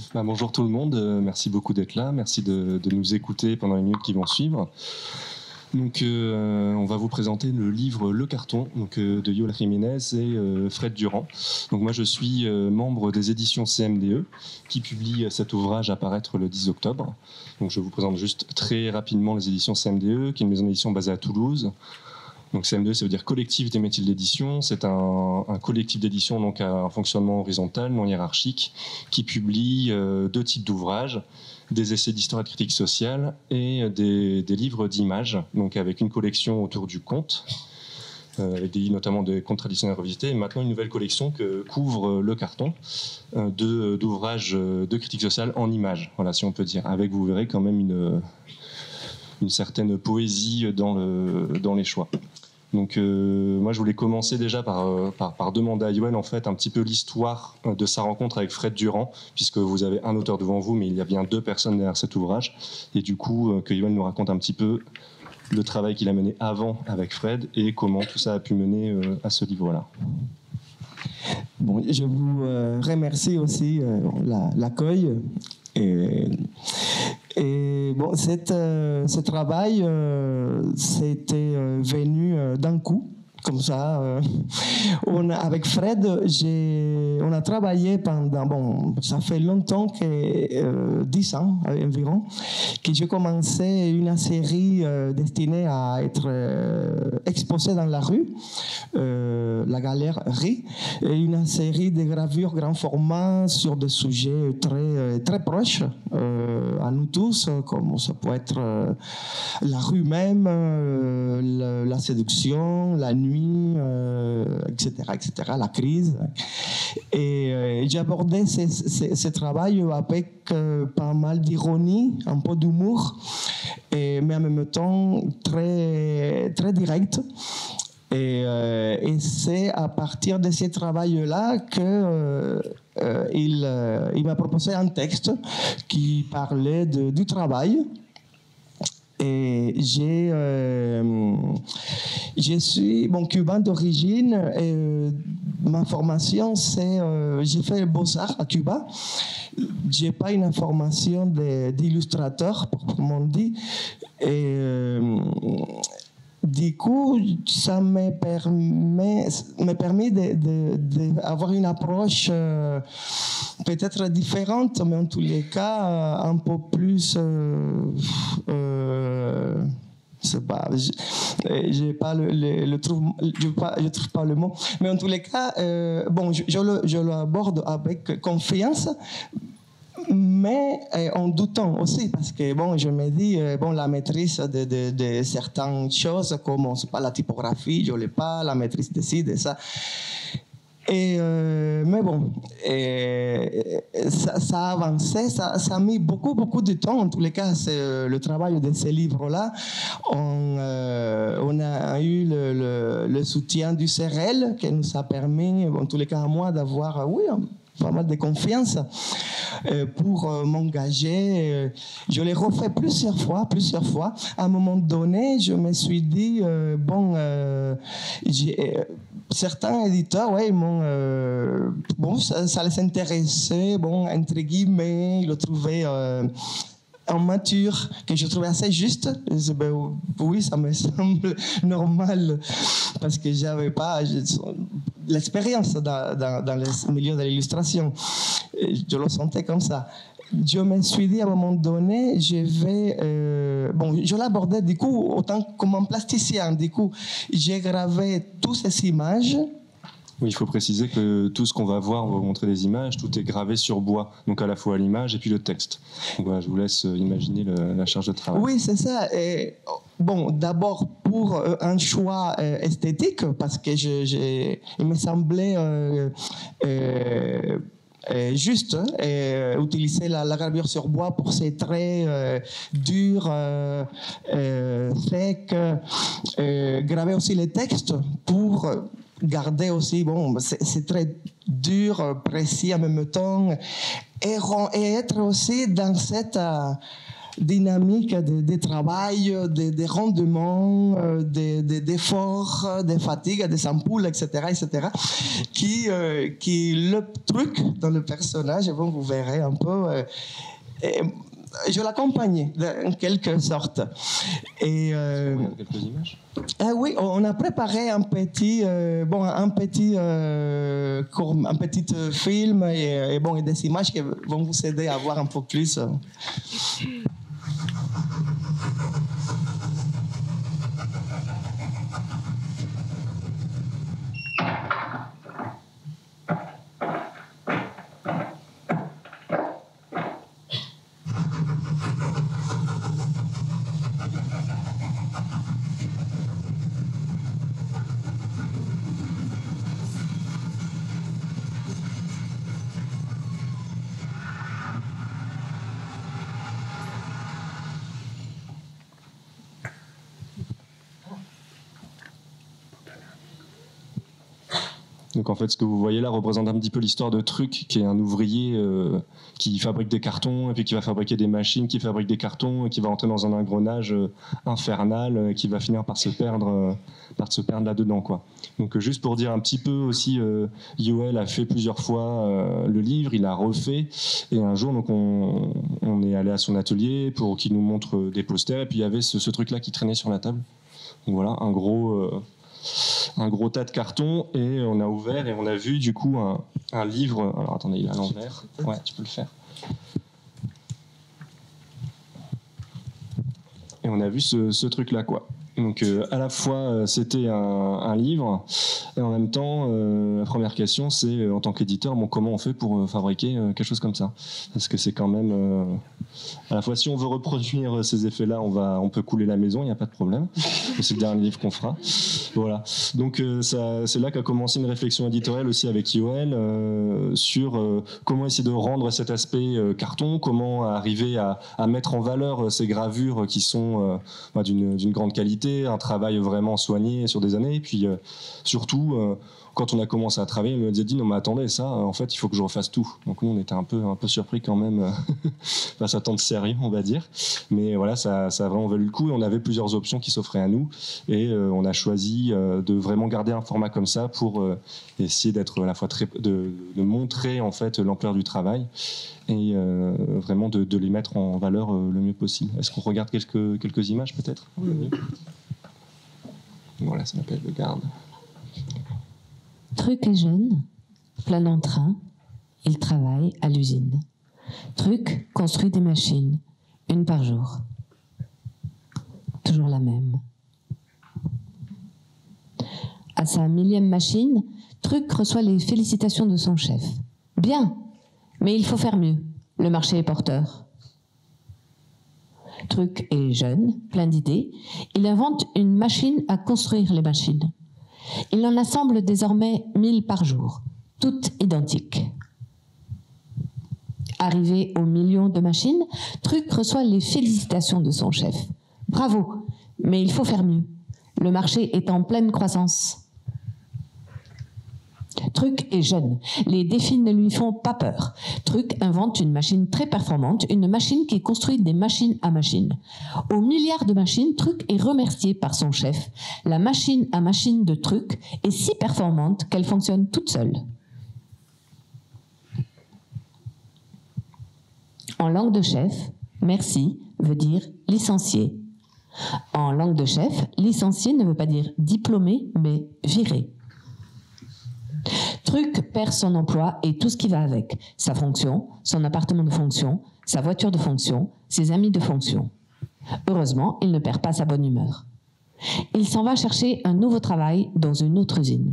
Bonjour tout le monde, merci beaucoup d'être là, merci de nous écouter pendant les minutes qui vont suivre. Donc, on va vous présenter le livre Le Carton de Yoel Jiménez et Fred Durand. Donc moi je suis membre des éditions CMDE qui publie cet ouvrage à paraître le 10 octobre. Donc je vous présente juste très rapidement les éditions CMDE, qui est une maison d'édition basée à Toulouse. Donc CMDE, ça veut dire Collectif des métiers de l'édition. C'est un collectif d'édition donc à un fonctionnement horizontal, non hiérarchique, qui publie deux types d'ouvrages, des essais d'histoire et de critique sociale et des livres d'images, donc avec une collection autour du conte, avec des livres notamment des contes traditionnels revisités, et maintenant une nouvelle collection que couvre Le Carton, d'ouvrages de critique sociale en images, voilà, si on peut dire, avec, vous verrez, quand même une certaine poésie dans les choix. Donc moi je voulais commencer déjà par demander à Yoel en fait un petit peu l'histoire de sa rencontre avec Fred Durand, puisque vous avez un auteur devant vous, mais il y a bien deux personnes derrière cet ouvrage, et du coup que Yoel nous raconte un petit peu le travail qu'il a mené avant avec Fred et comment tout ça a pu mener à ce livre-là. Bon, je vous remercie aussi l'accueil. Et bon, ce travail, c'était venu d'un coup, comme ça. Avec Fred, on a travaillé pendant, bon, ça fait longtemps, 10 ans environ, que j'ai commencé une série destinée à être exposée dans la rue, la galerie, et une série de gravures grand format sur des sujets très proches à nous tous, comme ça peut être la rue même, la séduction, la nuit, etc., la crise. Et j'ai abordé ce travail avec pas mal d'ironie, un peu d'humour, mais en même temps très, très direct. Et c'est à partir de ce travail-là qu'il m'a proposé un texte qui parlait du travail. Et je suis cubain d'origine. Ma formation, c'est j'ai fait Beaux-Arts à Cuba. J'ai pas une formation d'illustrateur, proprement dit. Et du coup, ça me permet d'avoir une approche peut-être différente, mais en tous les cas un peu plus. Je trouve pas le mot, mais en tous les cas, je l'aborde avec confiance. Mais en doutant aussi, parce que je me dis, la maîtrise de certaines choses, comme c'est pas la typographie, je l'ai pas, la maîtrise de ci, de ça. Mais bon, ça a avancé, ça a mis beaucoup de temps. En tous les cas, c'est le travail de ces livres-là. On a eu le soutien du CRL qui nous a permis, en tous les cas à moi, d'avoir, pas mal de confiance pour m'engager. Je l'ai refait plusieurs fois. À un moment donné, je me suis dit, certains éditeurs, ils m'ont, ça les intéressait, entre guillemets, ils le trouvaient en mature, que je trouvais assez juste. Oui, ça me semble normal, parce que j'avais pas l'expérience dans le milieu de l'illustration. Je le sentais comme ça. Je me suis dit à un moment donné, je l'abordais du coup autant comme un plasticien. Du coup, j'ai gravé toutes ces images. Oui, il faut préciser que tout ce qu'on va voir, on va vous montrer des images, tout est gravé sur bois, donc à la fois l'image et puis le texte. Donc voilà, je vous laisse imaginer la charge de travail. Oui, c'est ça. Et, d'abord pour un choix esthétique, parce que il me semblait juste utiliser la gravure sur bois pour ces traits durs, secs, graver aussi les textes pour garder aussi, c'est très dur, précis en même temps, et être aussi dans cette dynamique de travail, des rendements, des efforts, des fatigues, des ampoules, etc., etc., qui le truc dans le personnage, bon, vous verrez un peu, je l'accompagnais en quelque sorte. Et quelques images. Oui, on a préparé un petit film et des images qui vont vous aider à voir un peu plus. Donc en fait, ce que vous voyez là représente un petit peu l'histoire de Truc, qui est un ouvrier qui fabrique des cartons, et puis qui va fabriquer des machines, qui fabrique des cartons, et qui va entrer dans un engrenage infernal, qui va finir par se perdre là-dedans, quoi. Donc juste pour dire un petit peu aussi, Yoel a fait plusieurs fois le livre, il a refait, et un jour donc on est allé à son atelier pour qu'il nous montre des posters, et puis il y avait ce truc-là qui traînait sur la table. Donc voilà, un gros tas de cartons, et on a ouvert et on a vu du coup un livre. Alors attendez, il est à l'envers. Ouais, tu peux le faire. Et on a vu ce truc-là, quoi. Donc à la fois c'était un livre, et en même temps la première question c'est en tant qu'éditeur, comment on fait pour fabriquer quelque chose comme ça, parce que c'est quand même à la fois, si on veut reproduire ces effets-là, on peut couler la maison, il n'y a pas de problème. C'est le dernier livre qu'on fera. Voilà. Donc c'est là qu'a commencé une réflexion éditoriale aussi avec Yoel sur comment essayer de rendre cet aspect carton, comment arriver à mettre en valeur ces gravures qui sont d'une grande qualité, un travail vraiment soigné sur des années, et puis surtout quand on a commencé à travailler, on nous a dit non mais attendez, ça en fait il faut que je refasse tout. Donc nous on était un peu surpris quand même face à tant de sérieux, on va dire, mais voilà, ça a vraiment valu le coup, et on avait plusieurs options qui s'offraient à nous, et on a choisi de vraiment garder un format comme ça pour essayer d'être à la fois de montrer en fait l'ampleur du travail, et vraiment de les mettre en valeur le mieux possible. Est-ce qu'on regarde quelques images peut-être? Oui. Voilà, ça s'appelle Le Garde. Truc est jeune, plein d'entrain, il travaille à l'usine. Truc construit des machines, une par jour. Toujours la même. À sa 1000e machine, Truc reçoit les félicitations de son chef. Bien, mais il faut faire mieux. Le marché est porteur. Truc est jeune, plein d'idées. Il invente une machine à construire les machines. Il en assemble désormais 1000 par jour, toutes identiques. Arrivé au million de machines, Truc reçoit les félicitations de son chef. Bravo, mais il faut faire mieux. Le marché est en pleine croissance. Truc est jeune. Les défis ne lui font pas peur. Truc invente une machine très performante, une machine qui construit des machines à machines. Au milliard de machines, Truc est remercié par son chef. La machine à machine de Truc est si performante qu'elle fonctionne toute seule. En langue de chef, merci veut dire licencié. En langue de chef, licencié ne veut pas dire diplômé, mais viré. Truc perd son emploi et tout ce qui va avec. Sa fonction, son appartement de fonction, sa voiture de fonction, ses amis de fonction. Heureusement, il ne perd pas sa bonne humeur. Il s'en va chercher un nouveau travail dans une autre usine.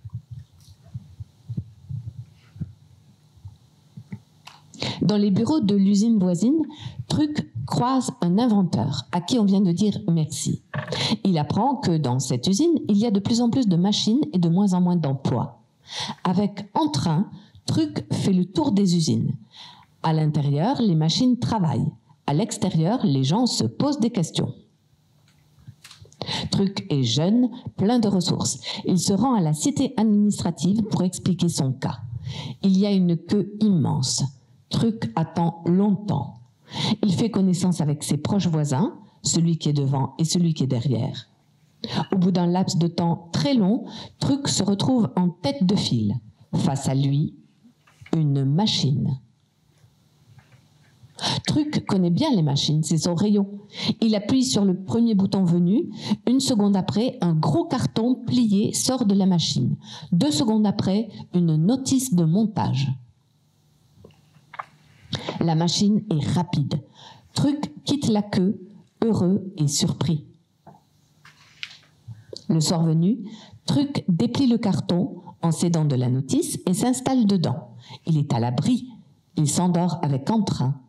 Dans les bureaux de l'usine voisine, Truc croise un inventeur à qui on vient de dire merci. Il apprend que dans cette usine, il y a de plus en plus de machines et de moins en moins d'emplois. Avec entrain, Truc fait le tour des usines. À l'intérieur, les machines travaillent. À l'extérieur, les gens se posent des questions. Truc est jeune, plein de ressources. Il se rend à la cité administrative pour expliquer son cas. Il y a une queue immense. Truc attend longtemps. Il fait connaissance avec ses proches voisins, celui qui est devant et celui qui est derrière. Au bout d'un laps de temps très long, Truc se retrouve en tête de file. Face à lui, une machine. Truc connaît bien les machines, c'est son rayon. Il appuie sur le premier bouton venu. 1 seconde après, un gros carton plié sort de la machine. 2 secondes après, une notice de montage. La machine est rapide. Truc quitte la queue, heureux et surpris. Le soir venu, Truc déplie le carton en s'aidant de la notice et s'installe dedans. Il est à l'abri. Il s'endort avec entrain.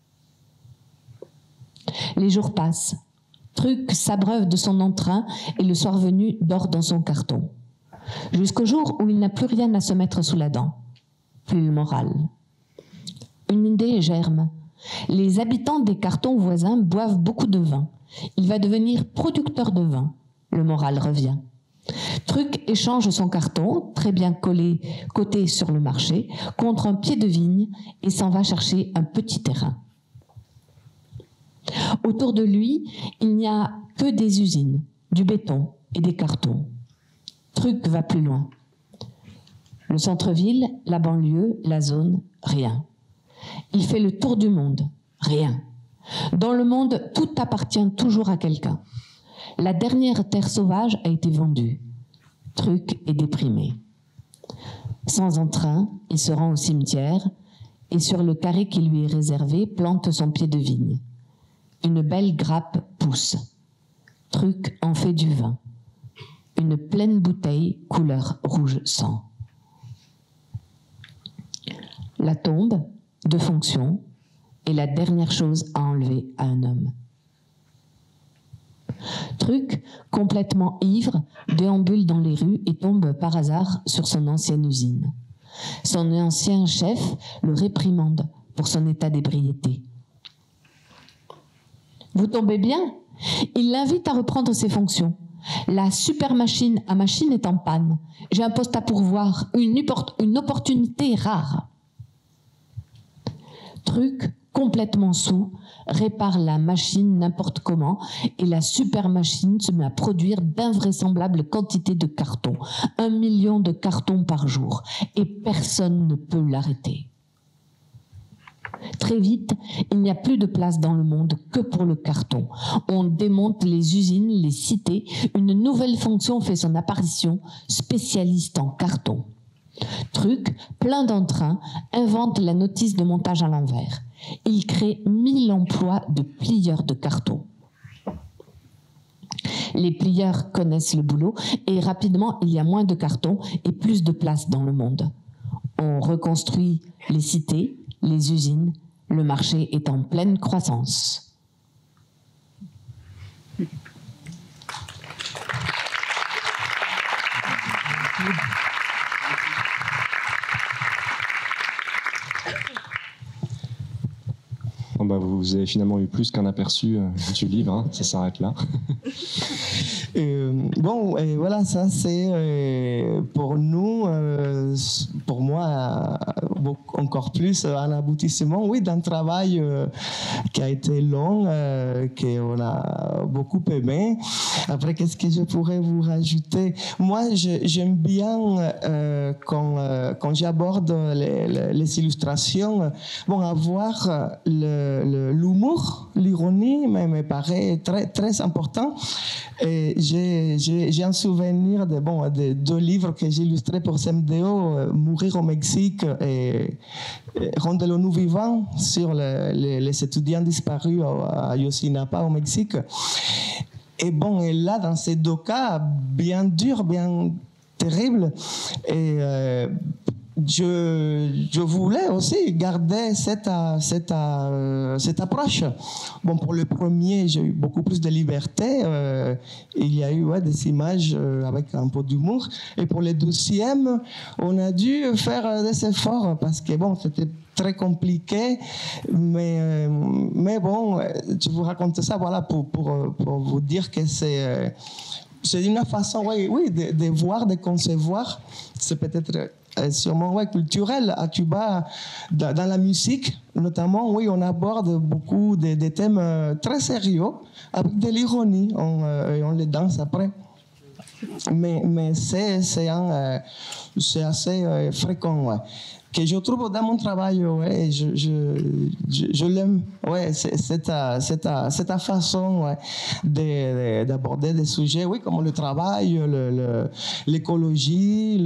Les jours passent. Truc s'abreuve de son entrain et le soir venu dort dans son carton. Jusqu'au jour où il n'a plus rien à se mettre sous la dent. Plus le moral. Une idée germe. Les habitants des cartons voisins boivent beaucoup de vin. Il va devenir producteur de vin. Le moral revient. Truc échange son carton, très bien coté sur le marché, contre un pied de vigne et s'en va chercher un petit terrain. Autour de lui, il n'y a que des usines, du béton et des cartons. Truc va plus loin. Le centre-ville, la banlieue, la zone, rien. Il fait le tour du monde, rien. Dans le monde, tout appartient toujours à quelqu'un. La dernière terre sauvage a été vendue. Truc est déprimé. Sans entrain, il se rend au cimetière et sur le carré qui lui est réservé, plante son pied de vigne. Une belle grappe pousse. Truc en fait du vin. Une pleine bouteille couleur rouge sang. La tombe, de fonction, est la dernière chose à enlever à un homme. Truc, complètement ivre, déambule dans les rues et tombe par hasard sur son ancienne usine. Son ancien chef le réprimande pour son état d'ébriété. Vous tombez bien? Il l'invite à reprendre ses fonctions. La super machine à machine est en panne. J'ai un poste à pourvoir, une opportunité rare. Truc, complètement saoul, répare la machine n'importe comment et la super machine se met à produire d'invraisemblables quantités de cartons. 1 million de cartons par jour et personne ne peut l'arrêter. Très vite, il n'y a plus de place dans le monde que pour le carton. On démonte les usines, les cités. Une nouvelle fonction fait son apparition, spécialiste en carton. Truc, plein d'entrain, invente la notice de montage à l'envers. Il crée 1000 emplois de plieurs de carton. Les plieurs connaissent le boulot et rapidement, il y a moins de carton et plus de place dans le monde. On reconstruit les cités, les usines, le marché est en pleine croissance. Bon bah vous avez finalement eu plus qu'un aperçu du livre, hein, ça s'arrête là. Bon, et voilà, ça c'est pour nous, pour moi, encore plus un aboutissement, oui, d'un travail qui a été long, qu'on a beaucoup aimé. Après, qu'est-ce que je pourrais vous rajouter? Moi, j'aime bien quand j'aborde les illustrations, bon, avoir l'humour, l'ironie me paraît très, très important. Et j'ai un souvenir de 2 livres que j'ai illustrés pour CMDO, Mourir au Mexique et Rendez-le-nous vivant, sur les étudiants disparus à Yosinapa au Mexique. Et bon, et là, dans ces 2 cas, bien durs, bien terribles, et je voulais aussi garder cette approche. Bon, pour le premier, j'ai eu beaucoup plus de liberté. Il y a eu des images avec un peu d'humour. Et pour le deuxième, on a dû faire des efforts parce que bon, c'était très compliqué. Mais bon, je vous raconte ça voilà, pour vous dire que c'est une façon, oui, de voir, de concevoir. C'est peut-être sûrement culturelle à Cuba, dans la musique, notamment, oui, on aborde beaucoup des thèmes très sérieux, avec de l'ironie, on les danse après. Mais c'est assez fréquent, ouais. Que je trouve dans mon travail, ouais, et je l'aime, ouais, cette façon, ouais, d'aborder des sujets, oui, comme le travail, l'écologie,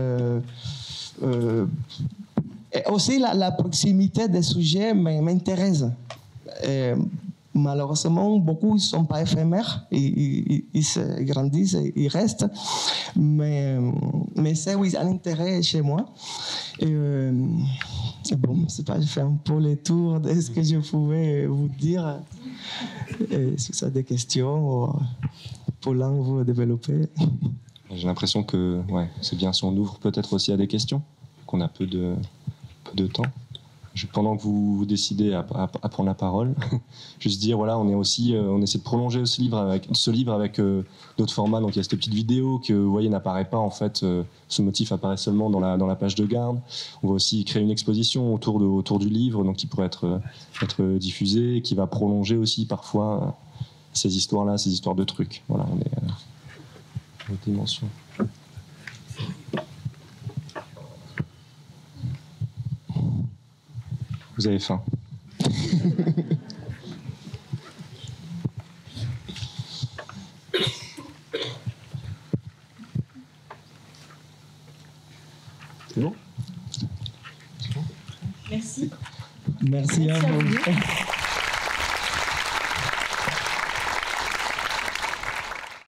et aussi la proximité des sujets m'intéresse. Malheureusement, beaucoup ne sont pas éphémères, ils se grandissent, ils restent, mais c'est oui, un intérêt chez moi. Et bon, c'est pas, je fais un peu le tour de ce que je pouvais vous dire. Si vous avez des questions, ou pour l'un vous développer. J'ai l'impression que ouais, c'est bien si on ouvre peut-être aussi à des questions, qu'on a peu de temps. Pendant que vous décidez à prendre la parole, juste dire, voilà, on essaie de prolonger ce livre avec d'autres formats. Donc il y a cette petite vidéo que vous voyez n'apparaît pas en fait. Ce motif apparaît seulement dans la page de garde. On va aussi créer une exposition autour du livre, donc qui pourrait être diffusée, qui va prolonger aussi parfois ces histoires-là, ces histoires de trucs. Voilà, on est en dimension. Vous avez faim. C'est bon ? Merci. Merci à vous.